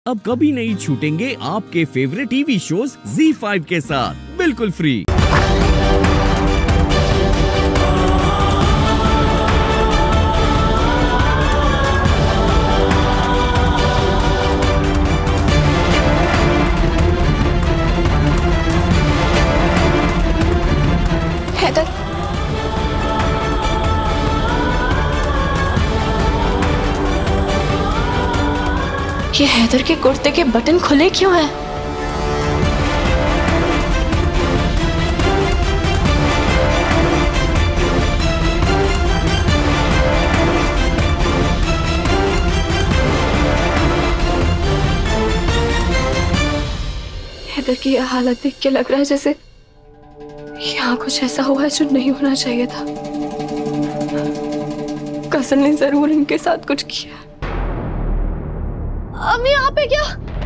अब कभी नहीं छूटेंगे आपके फेवरेट टीवी शोज ZEE5 के साथ बिल्कुल फ्री। हैदर, ये हैदर के कुर्ते के बटन खुले क्यों हैं? हैदर की यह हालत देख के लग रहा है जैसे यहाँ कुछ ऐसा हुआ है जो नहीं होना चाहिए था। कसल ने जरूर इनके साथ कुछ किया। अम्मी यहाँ पे क्या?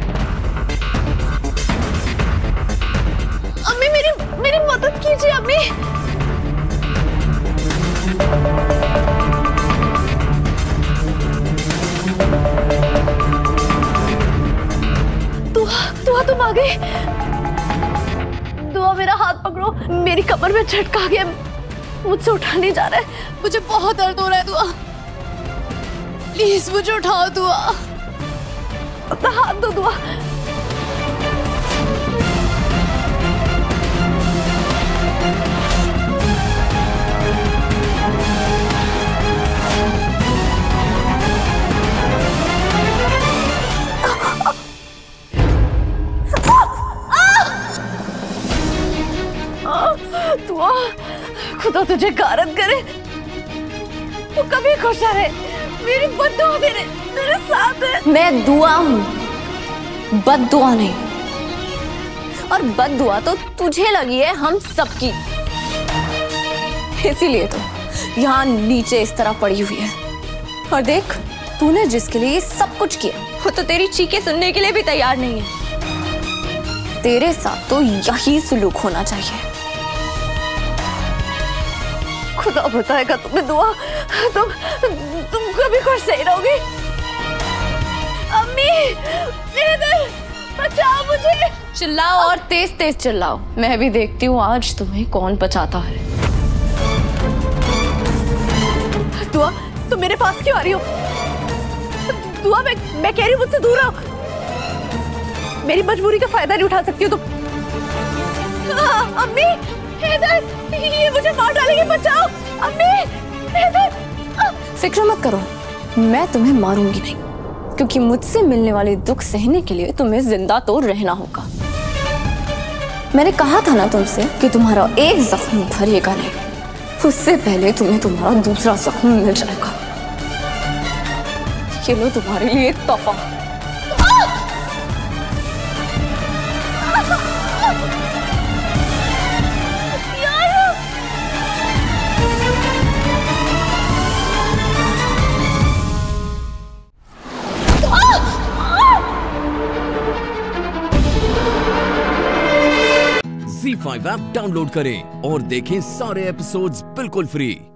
अम्मी मेरी मदद कीजिए अम्मी। दुआ तुम आ गई। दुआ मेरा हाथ पकड़ो, मेरी कमर में झटका गया, मुझसे उठा नहीं जा रहा है, मुझे बहुत दर्द हो रहा है। दुआ प्लीज मुझे उठाओ। दुआ अपना हाथ दो। दुआ दुआ खुदा तुझे गारत करे, तू कभी खुश रहे, मेरी बद्दुआ तेरे साथ है। मैं दुआ हूँ, बद्दुआ नहीं। और बद्दुआ तो तुझे लगी है हम सबकी, इसीलिए तो यहाँ नीचे इस तरह पड़ी हुई है। और देख, तूने जिसके लिए ये सब कुछ किया वो तो तेरी चीखें सुनने के लिए भी तैयार नहीं है। तेरे साथ तो यही सुलूक होना चाहिए। खुदा बताएगा तुम्हें। दुआ तुम कभी खुश नहीं रहोगी। अम्मी, हैदर, बचाओ मुझे। चिल्लाओ और तेज तेज चिल्लाओ, मैं भी देखती हूँ आज तुम्हें कौन बचाता है। दुआ तुम मेरे पास क्यों आ रही हो? दुआ मैं कह रही हूँ मुझसे दूर रहो। मेरी मजबूरी का फायदा नहीं उठा सकती हो तुम। अम्मी, हैदर, ये मुझे मार डालेंगे, बचाओ। अम्मी, हैदर। फिक्र मत करो, मैं तुम्हें मारूंगी नहीं, क्योंकि मुझसे मिलने वाले दुख सहने के लिए तुम्हें जिंदा तो रहना होगा। मैंने कहा था ना तुमसे कि तुम्हारा एक जख्म भरेगा नहीं, उससे पहले तुम्हें तुम्हारा दूसरा जख्म मिल जाएगा। ये लो तुम्हारे लिए एक तोहफा। ZEE5 ऐप डाउनलोड करें और देखें सारे एपिसोड्स बिल्कुल फ्री।